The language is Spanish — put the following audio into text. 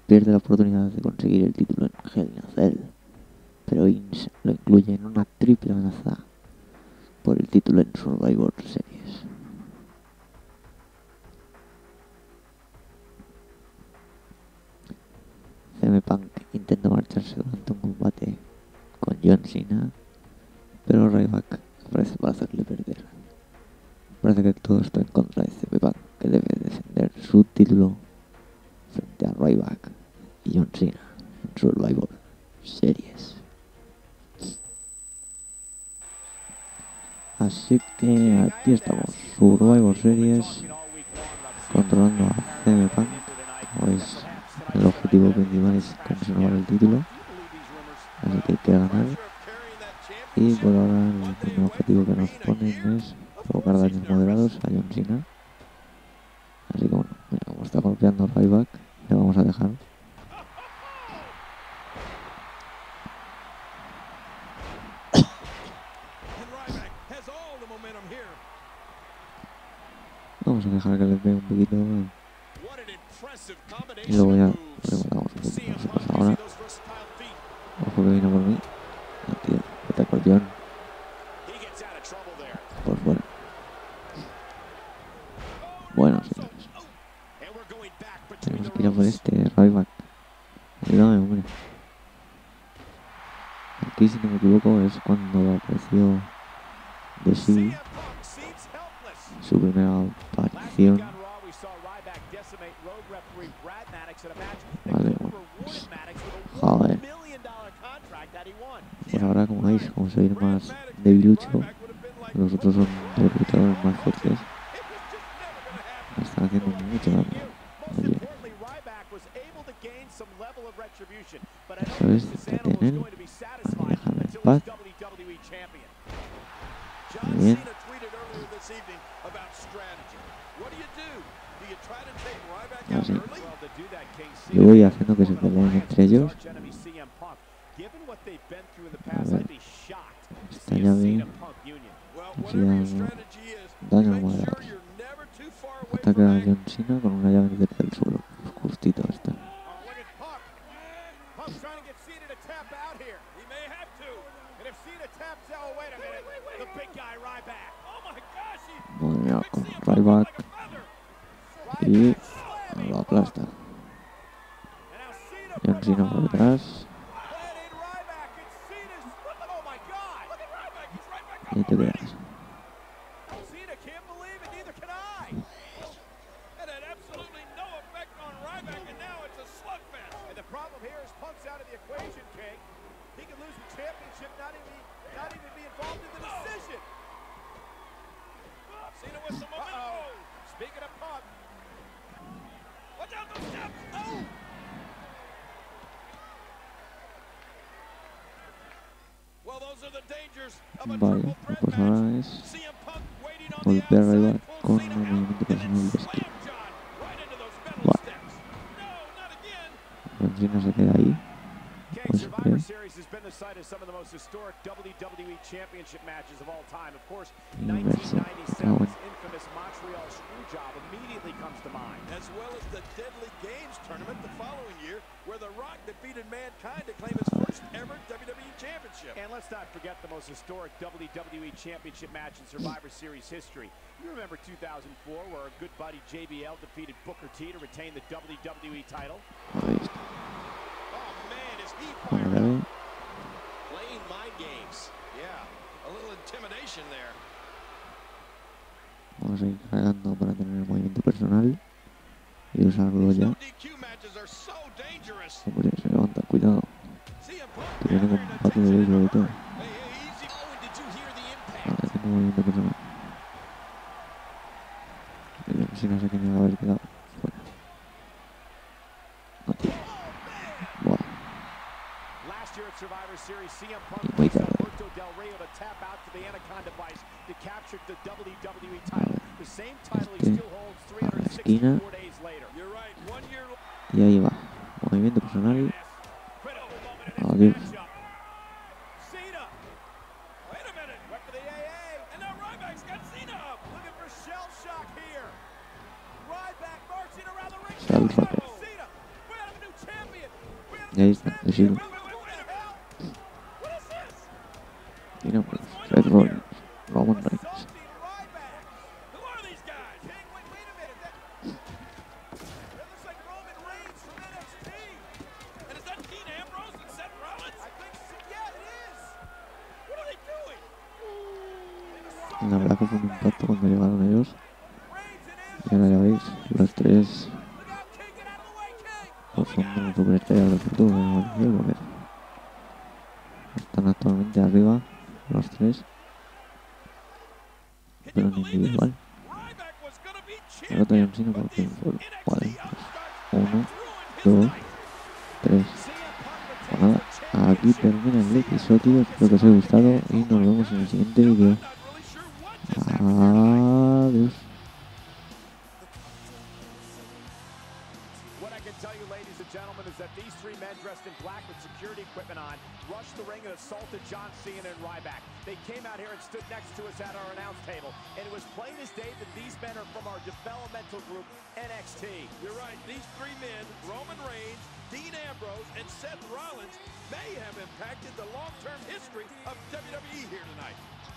pierde la oportunidad de conseguir el título en Hell in a Cell, pero Vince lo incluye en una triple amenaza por el título en Survivor Series. CM Punk intenta marcharse durante un combate con John Cena, pero Ryback aparece para hacerle perder. Parece que todo está en contra de CM Punk, que debe defender su título frente a Ryback y John Cena en Survivor Series. Así que aquí estamos, Survivor Series, controlando a CM Punk. Pues el objetivo principal es conservar el título, así que hay que ganar. Y por ahora el primer objetivo que nos ponen es provocar daños moderados a John Cena. Así que bueno, mira cómo está golpeando a Ryback, le vamos a dejar. Vamos a dejar que le pegue un poquito. Y luego ya rematamos un poquito. No sé qué pasa ahora. Ojo que viene por mí. No, tío, vete a acordeón. Por fuera. Bueno, señores. Tenemos que ir a por este Ryback. Ayúdame, hombre. Aquí, si no me equivoco, es cuando apareció The Shield. Su primera aparición. Vale, bueno. Joder. Pues ahora, como veis, como se ve más debilucho, los otros son dos luchadores más fuertes. Me están haciendo mucho daño. Oye. Eso es, detén él. Déjame en paz. Muy bien. Así. Yo voy haciendo que se peleen entre ellos. A ver. Esta llave consigue daños moderados. Ataca a John Cena con una llave desde el suelo. Justito esta. Madre mía, con Ryback. Y lo aplasta. John Cena por detrás. Y te quedas. Vale, pues ahora es golpear a Ryback con un movimiento personal de esquí. Vale. John Cena se queda ahí. Pues Survivor Series has been the site of some of the most historic WWE Championship matches of all time. Of course, 1997's infamous Montreal Screwjob immediately comes to mind. As well as the Deadly Games tournament the following year, where The Rock defeated Mankind to claim his first ever WWE Championship. And let's not forget the most historic WWE Championship match in Survivor Series history. You remember 2004, where our good buddy JBL defeated Booker T to retain the WWE title? Playing mind games. Yeah, a little intimidation there. Vamos a ir cargando para tener el movimiento personal y usarlo ya. Hombre, se levanta, cuidado. Que viene combate de béisbol y todo. Vale, tengo movimiento personal. Si no sé quién iba a haber quedado. Fuera. No, tío. Buah. Muy tarde. A la esquina. Y ahí va. Movimiento personal. Adiós. Se ha alzado. Y ahí está, The Shield. Mira, pues, Seth Rollins, Roman Reigns. La verdad que fue un impacto cuando llegaron ellos. Y ahora ya veis, los tres pues son de las superestrellas del futuro, porque están actualmente arriba los tres, pero en individual. El otro John Cena por fin fue 1, 2, 3. Pues nada, aquí termina el episodio, espero que os haya gustado y nos vemos en el siguiente vídeo. Adiós. What I can tell you, ladies and gentlemen, is that these three men dressed in black with security equipment on rushed the ring and assaulted John Cena and Ryback. They came out here and stood next to us at our announce table, and it was plain as day that these men are from our developmental group, NXT. You're right. These three men, Roman Reigns, Dean Ambrose, and Seth Rollins, may have impacted the long-term history of WWE here tonight.